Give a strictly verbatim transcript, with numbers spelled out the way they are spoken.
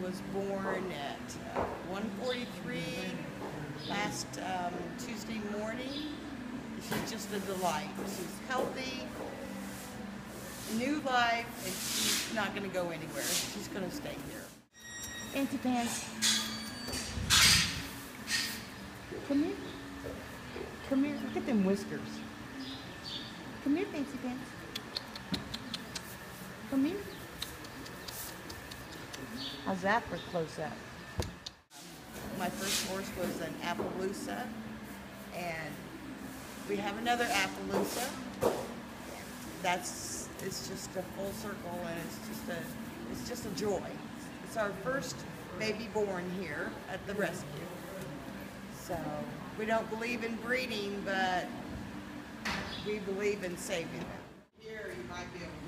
was born at uh, one forty-three last um, Tuesday morning. She's just a delight. She's healthy, new life, and she's not going to go anywhere. She's going to stay here. Fancy Pants. Come here. Come here. Look at them whiskers. Come here, Fancy Pants. Come here. How's that for close up? My first horse was an Appaloosa, and we have another Appaloosa. That's it's just a full circle, and it's just a it's just a joy. It's our first baby born here at the rescue. So we don't believe in breeding, but we believe in saving them. Here you might be able